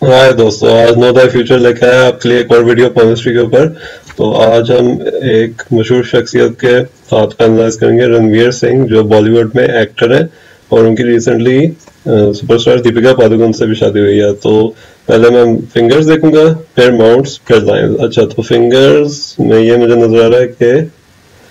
हाय दोस्तों, आज know the future लेके आए आपके लिए एक और वीडियो केमिस्ट्री के ऊपर। तो आज हम एक मशहूर शख्सियत के हाथ का एनालाइज करेंगे, रणवीर सिंह, जो बॉलीवुड में एक्टर है और उनकी रिसेंटली सुपरस्टार दीपिका पादुकोण से भी शादी हुई है। तो पहले मैं फिंगर्स देखूंगा, फिर माउंट्स, फिर लाइंस। अच्छा, तो फिंगर्स में ये मुझे नजर आ रहा है कि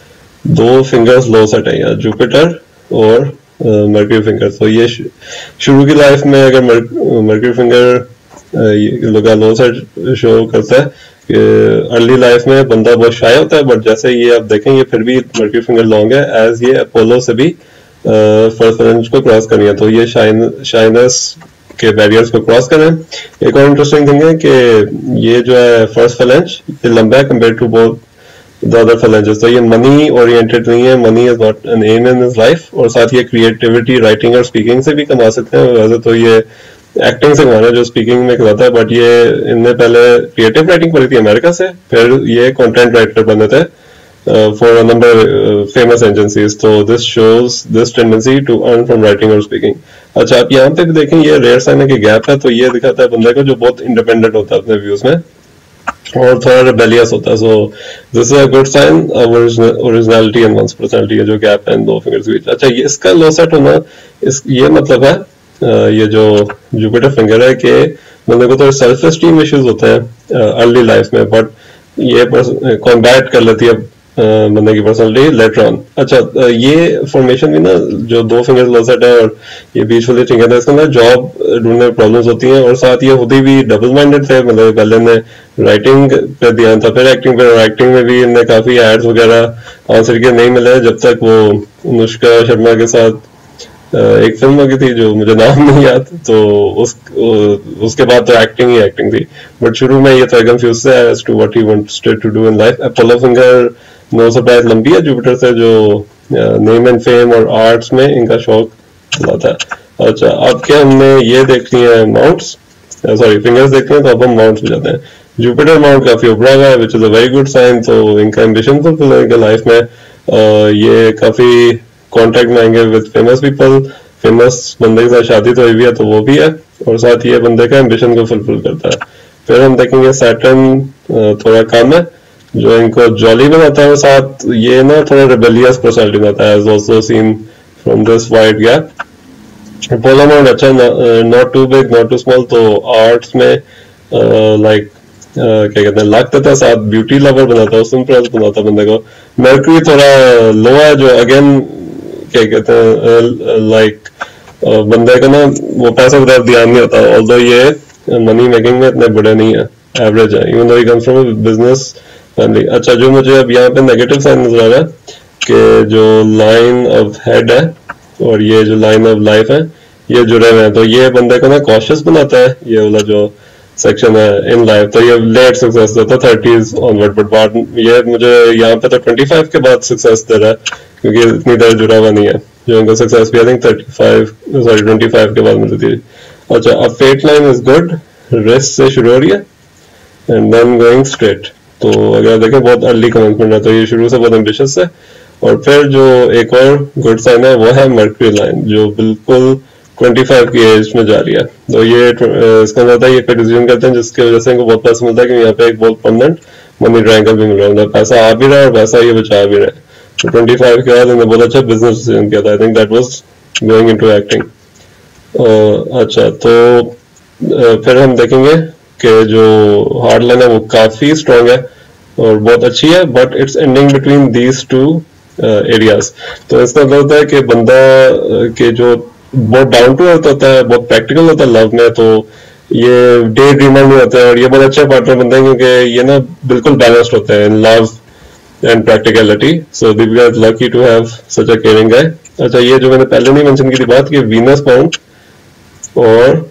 दो फिंगर्स लो सेट है, यहाँ जुपिटर और मर्क्यूरी फिंगर। तो ये शुरू की लाइफ में अगर मर्क्यूरी फिंगर लगा लो सेट शो करता है कि अर्ली लाइफ में बंदा बहुत शाय होता है, बट जैसे ये आप देखें ये फिर भी मर्क्यूरी फिंगर लॉन्ग है, एज ये अपोलो से भी फर्स्ट फ्लैंज को क्रॉस करनी है। तो ये शाइनेस के बैरियर्स को क्रॉस करें। एक और इंटरेस्टिंग थिंग है कि ये जो है फर्स्ट फ्लैंज ये लंबा है compare to both the other flanges. तो ये मनी ओरिएंटेड नहीं है, money is not an aim in his life. और साथ ये क्रिएटिविटी, राइटिंग और स्पीकिंग से भी कमा सकते हैं। वैसे तो ये एक्टिंग से कमाना है जो स्पीकिंग में करवाता है, बट ये इनने पहले क्रिएटिव राइटिंग पढ़ी थी अमेरिका से, फिर ये कंटेंट राइटर बने थे for a number famous agencies. तो this shows this tendency to earn from writing और स्पीकिंग। अच्छा, आप यहाँ पे भी देखें ये रेयर साइन है कि गैप है। तो ये दिखाता है बंदे को जो बहुत इंडिपेंडेंट होता है अपने व्यूज में और थोड़ा रेबेलियस होता है। So this is a good sign of originality and one's personality, जो गैप है इन दो फिंगर्स के बीच। अच्छा, ये इसका लो सेट होना ये मतलब है ये जो जुपिटर फिंगर है कि बंदे को तो सेल्फ एस्टीम इश्यूज होते हैं अर्ली लाइफ में, बट ये कॉम्बैट कर लेती है बंदे की पर्सनालिटी लेटर ऑन। अच्छा, ये फॉर्मेशन भी ना जो दो फिंगर्स लो सेट है और ये बीच वाली फिंगर है, इसके अंदर जॉब ढूंढने में प्रॉब्लम्स होती हैं। और साथ ये खुद ही भी डबल माइंडेड थे, मतलब पहले ने राइटिंग पे ध्यान था, फिर एक्टिंग पे। एक्टिंग में भी इन्हें काफी एड्स वगैरह आंसर के नहीं मिले जब तक वो अनुष्का शर्मा के साथ एक फिल्म लगी थी जो मुझे नाम नहीं याद। तो उसके बाद तो एक्टिंग थी, बट शुरू में ये तो कंफ्यूज है as to what he wanted to do in life. Apollo finger no surprise लंबी है जुपिटर से, जो नेम एंड फेम और आर्ट्स में इनका शौक दिलाता है। अच्छा, अब क्या हमने ये देख लिया है माउंट्स, सॉरी फिंगर्स देखते हैं, तो अब हम माउंट्स पे जाते हैं। जुपिटर माउंट काफी उभरा हुआ है, which is a very good sign. तो इनका एम्बिशन फुलफिल होगा लाइफ में। ये काफी कॉन्टेक्ट में आएंगे विद फेमस पीपल, फेमस बंदे के साथ शादी तो हुई है तो वो भी है, और साथ ये बंदे का एम्बिशन को फुलफिल करता है। फिर हम देखेंगे सैटर्न थोड़ा कम है, जो इनको जॉली बनाता है, साथ ये ना थोड़ा रिबेलियस पर्सनालिटी बनाता है, also seen from this wide gap. Polar mount अच्छा, not too big not too small. तो आर्ट्स में लाइक क्या कहते हैं लक देता है, साथ ब्यूटी लवर बनाता है, सिंपल बनाता है बंदे को। मर्क्यूरी थोड़ा लो है, जो अगेन क्या कहते हैं लाइक बंदे का ना वो पैसा की तरफ ध्यान नहीं होता, ऑल्दो ये मनी मेकिंग में इतने बड़े नहीं है, एवरेज है, even though he comes from business family. अच्छा, जो मुझे अब यहाँ पे नेगेटिव साइन नजर आ रहा है कि जो लाइन ऑफ हेड है और ये जो लाइन ऑफ लाइफ है ये जुड़े हुए हैं, तो ये बंदे को ना कॉशियस बनाता है, ये वाला जो सेक्शन है इन लाइफ। तो ये लेट सक्सेस देता है 30s ऑनवर्ड, बट बाद ये मुझे यहाँ पे तो 25 के बाद सक्सेस दे रहा है, क्योंकि इतनी देर जुड़ा हुआ नहीं है। जो इनको सक्सेस भी आई थिंक 25 के बाद मिलती थी। अच्छा, अब fate line is good, wrist से शुरू हो रही है एंड देन गोइंग स्ट्रेट। तो अगर देखें बहुत अर्ली कमेंसमेंट है, तो ये शुरू से बहुत एम्बिशियस है। और फिर जो एक और गुड साइन है वो है मर्क्यूरी लाइन, जो बिल्कुल 25 की एज में जा रही है। तो ये इसका मतलब है ये डिसीजन करते हैं जिसकी वजह से इनको बहुत पैसा मिलता है, कि यहाँ पे एक बहुत परमानेंट मनी ट्रायंगल भी मिल रहा है, मतलब पैसा आ भी रहा है और पैसा ये बचा भी रहा है। तो 25 के बाद इन्होंने बहुत अच्छा बिजनेस डिसीजन किया था, I think that was going into acting. अच्छा, तो फिर हम देखेंगे कि जो हार्ड लाइन है वो काफी स्ट्रॉन्ग है और बहुत अच्छी है, but it's ending between these two areas. तो इसका मतलब होता है कि बंदा के जो बहुत डाउन टू अर्थ होता है, बहुत प्रैक्टिकल होता है लव में, तो ये डे ड्रीमर नहीं होता है, और ये बहुत अच्छे पार्टनर बनते हैं क्योंकि ये ना बिल्कुल बैलेंस्ड होते हैं in love and practicality. So Deepika is lucky to have such a caring guy. अच्छा, ये जो मैंने पहले नहीं मेंशन की थी बात कि वीनस माउंट और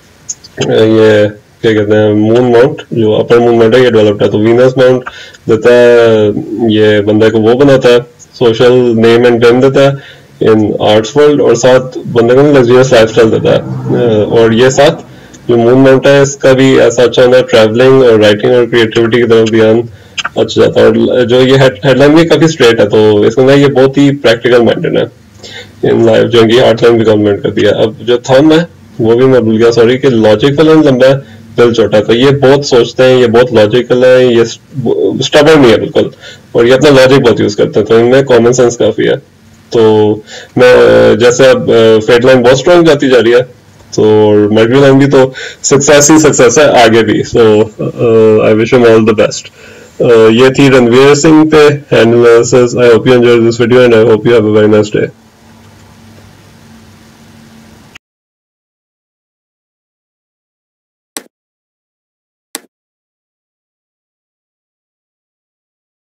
ये क्या कहते हैं मून माउंट, जो अपर मून माउंट है ये डेवलप्ड है। तो वीनस माउंट देता है ये बंदे को वो बनाता है, सोशल नेम एंड फेम देता है इन आर्ट्स वर्ल्ड, और साथ बंदे को लग्जरियस लाइफस्टाइल देता है। और ये साथ जो मून माउंट है इसका भी ऐसा अच्छा होना है, ट्रैवलिंग और राइटिंग और क्रिएटिविटी की तरफ ध्यान अच्छा जाता है। और जो ये हेडलाइन भी काफी स्ट्रेट है, तो इसमें ये बहुत ही प्रैक्टिकल माइंडेड है इन लाइफ, जो इनकी आर्ट लाइन भी कमेंट करती है। अब जो थंब है वो भी मैं भूल गया, सॉरी, कि लॉजिक वाला लंबा है दिल छोटा। तो ये बहुत सोचते हैं, ये बहुत लॉजिकल है, ये स्टबर्न नहीं है बिल्कुल, और ये अपना लॉजिक बहुत यूज करते हैं, तो इनमें कॉमन सेंस काफी है। तो मैं जैसे अब फेट लाइन बहुत स्ट्रांग जाती जा रही है, तो मर्क्यूरी लाइन भी तो सक्सेस ही सक्सेस है आगे भी। So I wish him all the best. ये थी रणवीर सिंह पे analysis. I hope you enjoy this video and I hope you have a very nice day.